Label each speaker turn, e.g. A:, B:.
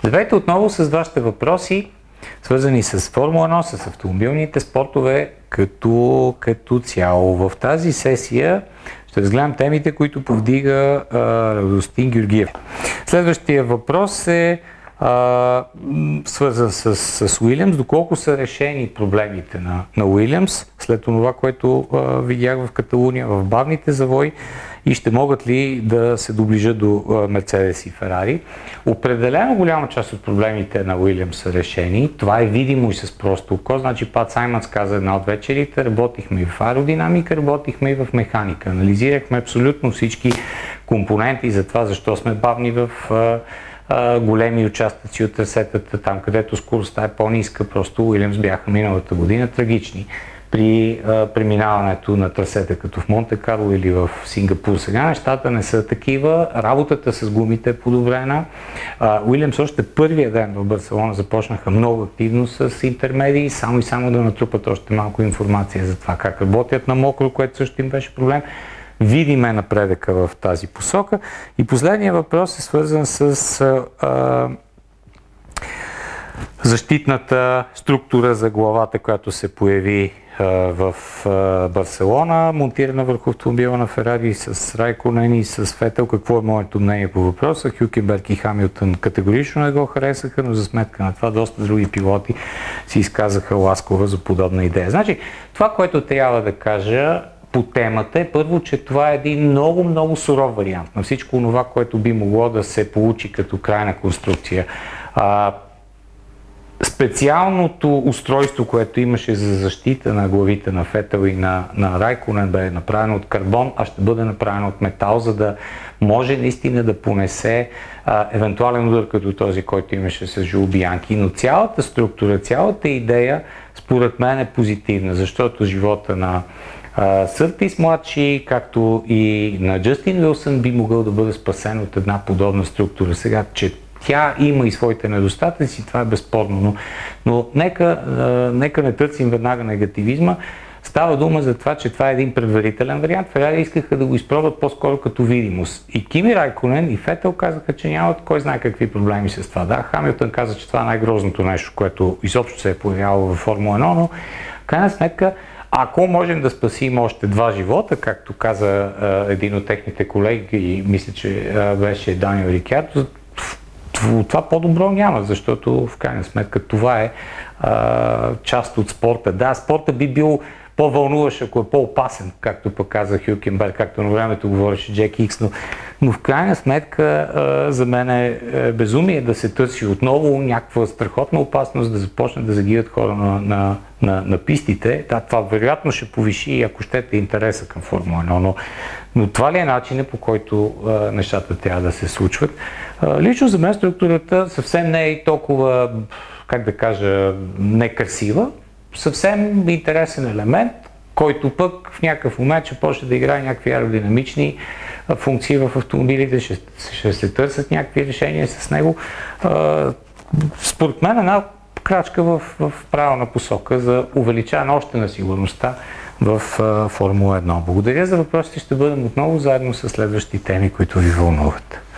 A: Здравейте отново с вашите въпроси, свързани с Формула 1, с автомобилните спортове като цяло. В тази сесия ще разгледам темите, които повдига Радостин Георгиев. Следващия въпрос е свързан с Уилямс. Доколко са решени проблемите на Уилямс след това, което видях в Каталуния, в бавните завои, и ще могат ли да се доближат до Мерцедес и Ферари. Определено голяма част от проблемите на Уилямс са решени. Това е видимо и с просто око. Значи Пат Саймънс каза една от вечерите, работихме и в аеродинамика, работихме и в механика. Анализирахме абсолютно всички компоненти за това, защо сме бавни в големи участъци от трасетата, там където скоростта е по-ниска. Просто Уилямс бяха миналата година трагични при преминаването на трасета, като в Монте Карло или в Сингапур. Сега нещата не са такива, работата с гумите е подобрена. Уилямс още първия ден в Барселона започнаха много активно с интермедии, само да натрупат още малко информация за това как работят на мокро, което също им беше проблем. Видиме напредъка в тази посока. И последният въпрос е свързан с защитната структура за главата, която се появи в Барселона, монтирана върху автомобила на Ферари с Райконен и с Фетел. Какво е моето мнение по въпроса? Хюлкенберг и Хамилтън категорично не го харесаха, но за сметка на това доста други пилоти си изказаха ласково за подобна идея. Значи, това, което трябва да кажа по темата е първо, че това е един много суров вариант на всичко това, което би могло да се получи като крайна конструкция. Специалното устройство, което имаше за защита на главите на Фетел и на Райконен, бе направено от карбон, а ще бъде направено от метал, за да може наистина да понесе евентуален удар като този, който имаше с Жул Бианки. Но цялата структура, цялата идея, според мен е позитивна, защото живота на Съртис младши, както и на Джастин Уилсън би могъл да бъде спасен от една подобна структура. Сега, че тя има и своите недостатъци, това е безспорно, но нека не търсим веднага негативизма. Става дума за това, че това е един предварителен вариант. Ферари искаха да го изпробват по-скоро като видимост. И Кими Райконен и Фетел казаха, че нямат кой знае какви проблеми с това. Да, Хамилтън каза, че това е най-грозното нещо, което изобщо се е появявало във Формула 1, но в крайна сметка, ако можем да спасим още два живота, както каза един от техните колеги, мисля, че беше Даниел Рикиардо, това по-добро няма, защото в крайна сметка това е част от спорта. Да, спорта би бил по-вълнуващ, ако е по-опасен, както пък каза Хюлкенберг, както на времето говореше Джеки Икс, но в крайна сметка за мен е безумие да се търси отново някаква страхотна опасност да започнат да загиват хора на пистите. Да, това вероятно ще повиши, ако щете, интереса към Формула 1, но това ли е начинът, по който нещата трябва да се случват? Лично за мен структурата съвсем не е толкова, как да кажа, некрасива, съвсем интересен елемент, който пък в някакъв момент ще почне да играе някакви аеродинамични функции в автомобилите, ще се търсят някакви решения с него. Според мен една крачка в правилна посока за увеличаване още на сигурността в Формула 1. Благодаря за въпросите, ще бъдем отново заедно с следващи теми, които ви вълнуват.